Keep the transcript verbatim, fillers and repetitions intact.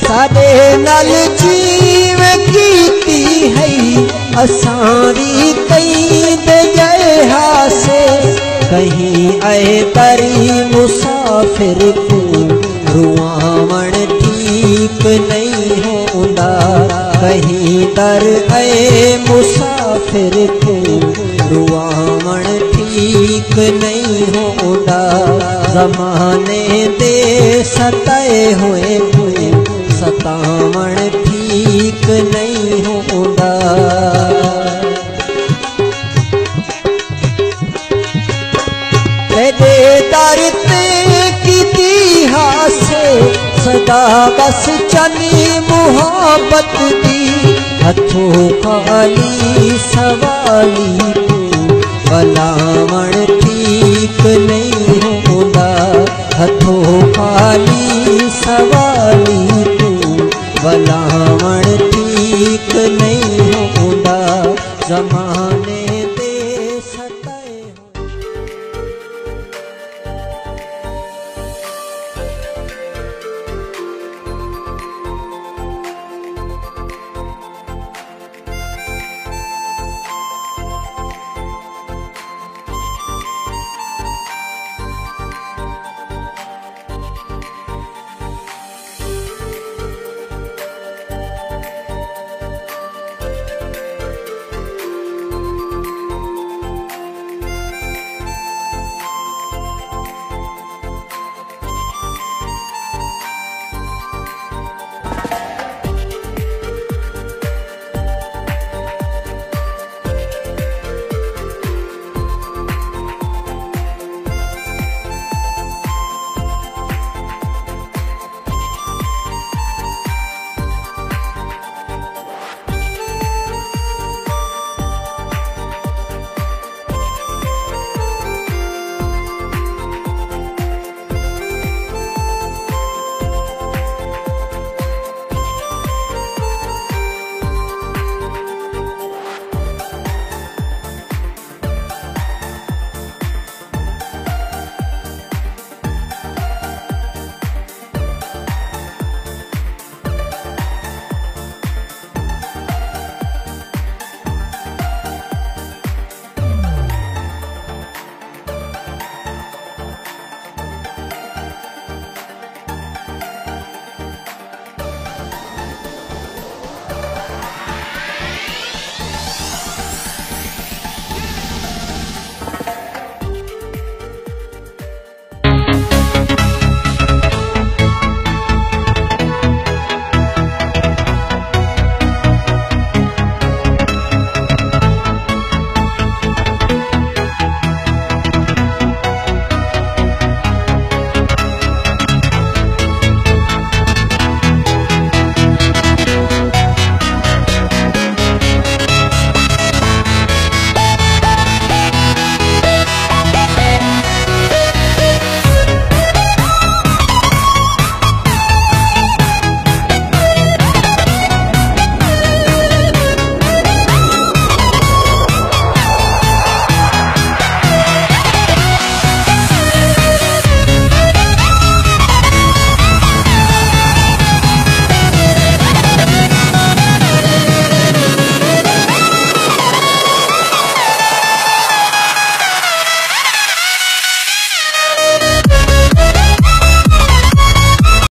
साडे नाल जीव कीती है असारी कई दे गए हासे कहीं आए तारी मुसाफिर को रुआवण ठीक नहीं होंदा कहीं दर आए मुसाफिर को रुआवण ठीक नहीं होंदा ज़माने दे सताए हुए हुए सतावण ठीक नहीं होंदा तेरे दर ते कीती हासे सदा बस चली मुहब्बत दी हथों खाली सवाली भलावण ठीक नहीं होंदा हथों खाली सवाली भलावण ठीक नहीं होंदा जमा